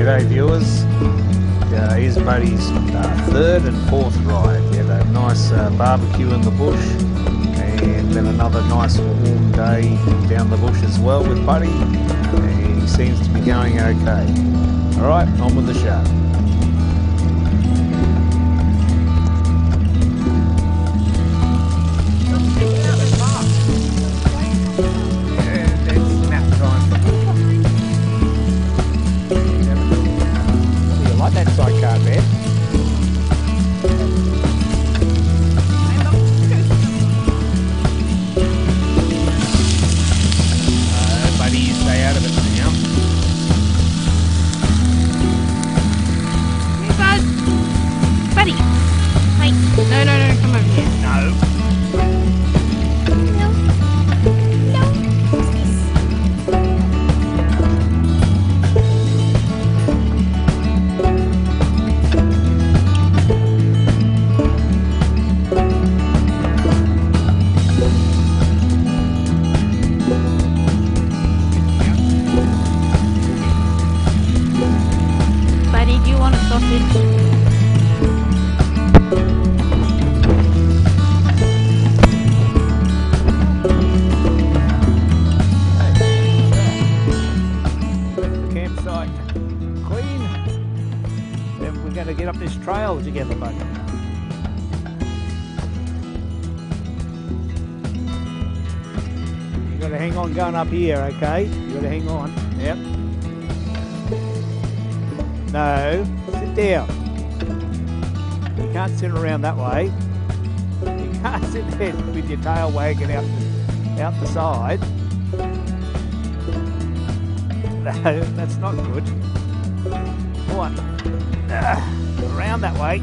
G'day viewers. Here's Buddy's third and fourth ride. We had a nice barbecue in the bush and then another nice warm day down the bush as well with Buddy, and he seems to be going okay. Alright, on with the show. That sidecar there. Buddy, you stay out of it now. Hey, bud. Buddy. Hey. No, come over here. No. Do you want a sausage? The campsite clean. Then we're going to get up this trail together, buddy. You got to hang on going up here, okay? You got to hang on. Yep. No, sit down. You can't sit around that way. You can't sit there with your tail wagging out the side. No, that's not good. Come on. Around that way.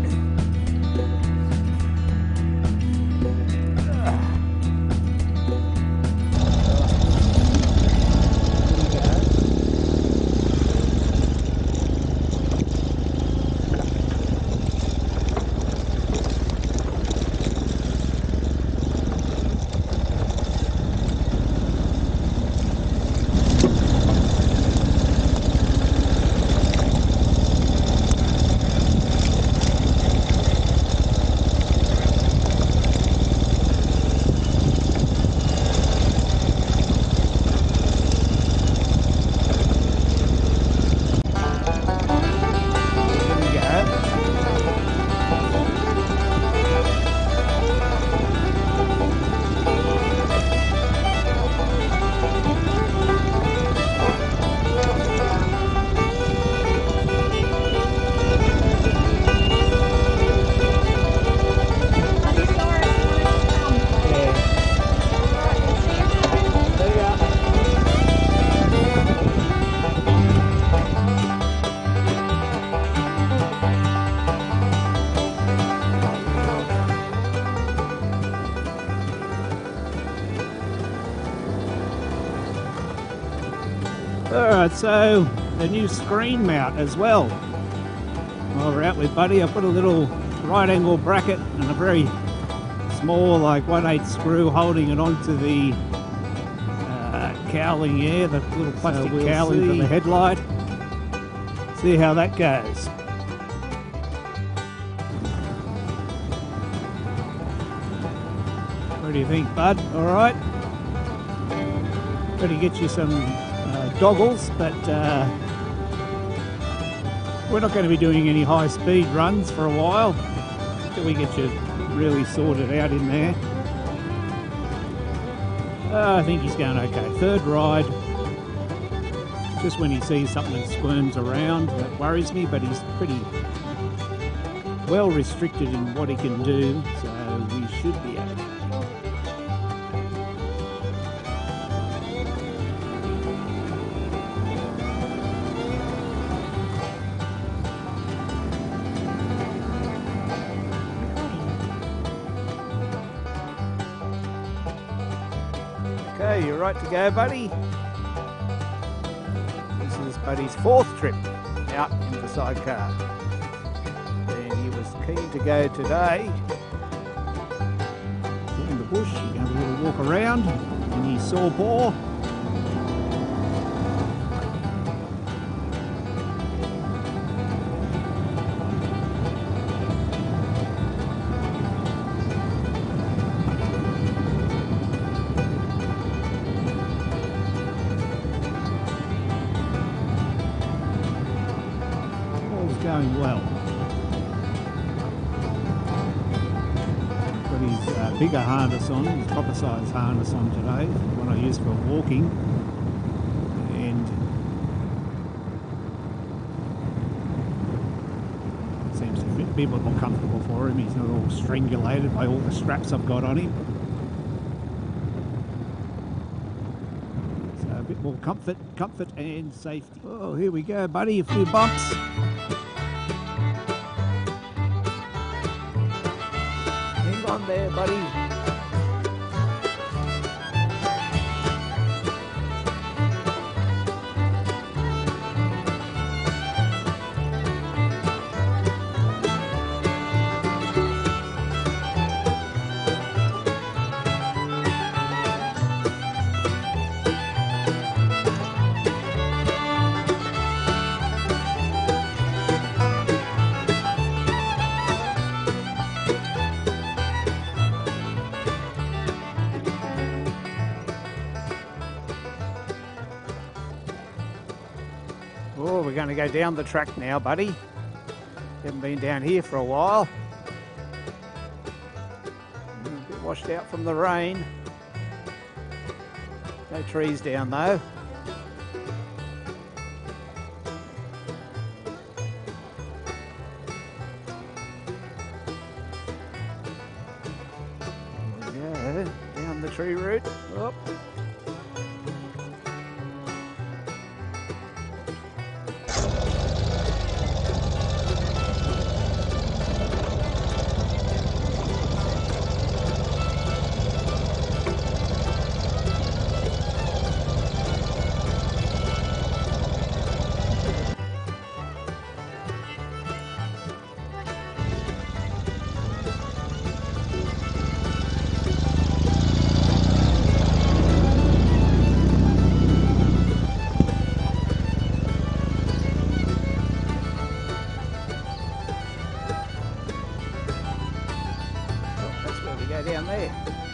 Alright, so the new screen mount as well. While we're out with Buddy, I've got a little right angle bracket and a very small, like 1/8 screw holding it onto the cowling here, the little plastic cowling for the headlight. See how that goes. What do you think, Bud? Alright? Better get you some Doggles, but we're not going to be doing any high speed runs for a while until we get you really sorted out in there. I think he's going okay. Third ride. Just when he sees something that squirms around, that worries me, but he's pretty well restricted in what he can do, so we should be okay. Okay, you're right to go, buddy. This is Buddy's fourth trip out in the sidecar. And he was keen to go today. In the bush, you're going to have a little walk around in his saw paw. going well. Got his bigger harness on, his proper size harness on today, the one I use for walking, and seems to be a bit more comfortable for him. He's not all strangulated by all the straps I've got on him. So a bit more comfort and safety. Oh, here we go, buddy, a few bumps. Hang on there, buddy. Oh, we're going to go down the track now, buddy. Haven't been down here for a while. A bit washed out from the rain. No trees down though. There we go, down the tree route. Oh. Go down there.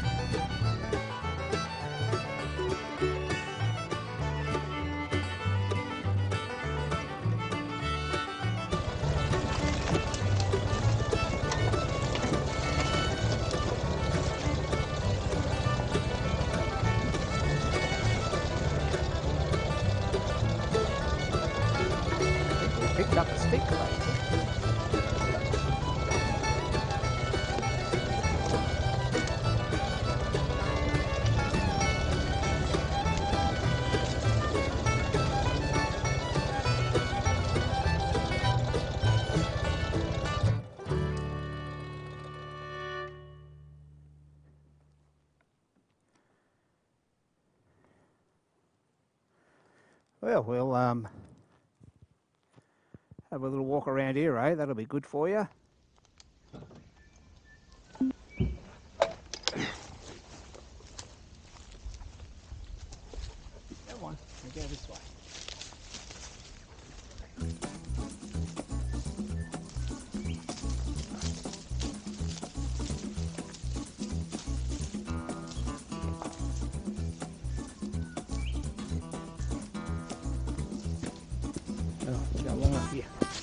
We picked up a stick late. Well, we'll have a little walk around here, eh? That'll be good for you. Come on, we'll go this way. Go along up here.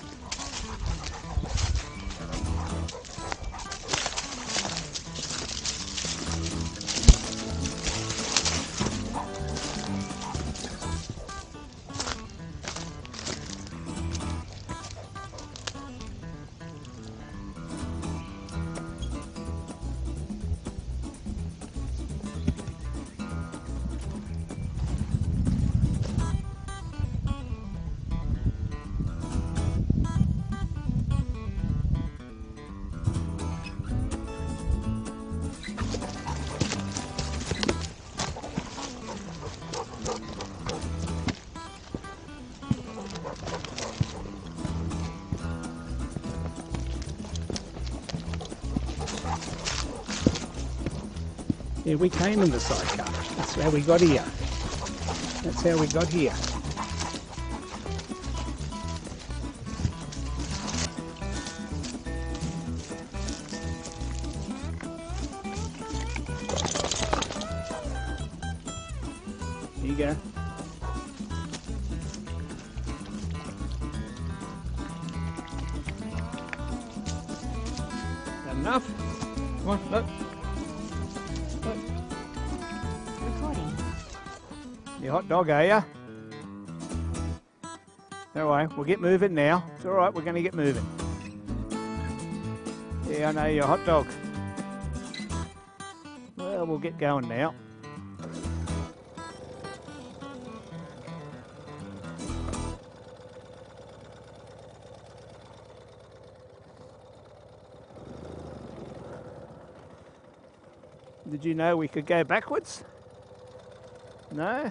Yeah, we came in the sidecar. That's how we got here. That's how we got here. Here you go. Up. Come on, look. Look. Recording. You hot dog, are you? No way, we'll get moving now. It's alright, we're going to get moving. Yeah, I know you're a hot dog. Well, we'll get going now. Did you know we could go backwards? No?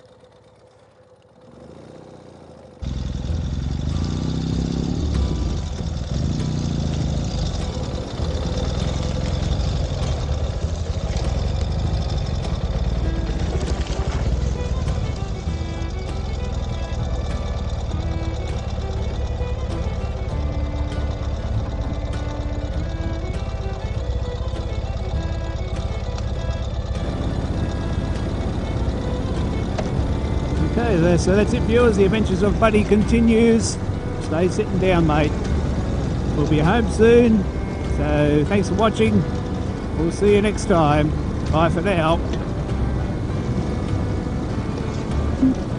Okay, so that's it, viewers. The adventures of Buddy continues. Stay sitting down, mate. We'll be home soon. So thanks for watching. We'll see you next time. Bye for now.